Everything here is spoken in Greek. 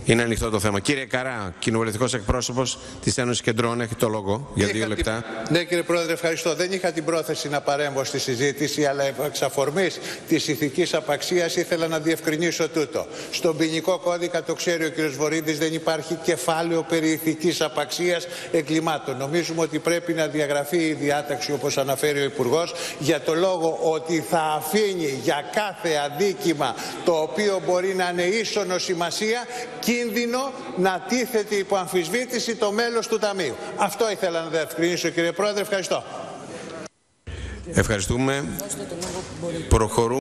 Είναι ανοιχτό το θέμα. Κύριε Καρά, κοινοβουλευτικός εκπρόσωπος της Ένωσης Κεντρών, έχει το λόγο για 2 λεπτά. Ναι, κύριε Πρόεδρε, ευχαριστώ. Δεν είχα την πρόθεση να παρέμβω στη συζήτηση, αλλά εξ αφορμής της ηθικής απαξίας ήθελα να διευκρινίσω τούτο. Στον ποινικό κώδικα, το ξέρει ο κύριος Βορίδης, δεν υπάρχει κεφάλαιο περί ηθικής απαξίας εγκλημάτων. Νομίζουμε ότι πρέπει να διαγραφεί η διάταξη, όπως αναφέρει ο Υπουργός, για το λόγο ότι θα αφήνει για κάθε αδίκημα το οποίο μπορεί να είναι ίσονο σημασία κίνδυνο να τίθεται υπό αμφισβήτηση το μέλος του Ταμείου. Αυτό ήθελα να διευκρινίσω, κύριε Πρόεδρε. Ευχαριστώ. Ευχαριστούμε. Προχωρούμε.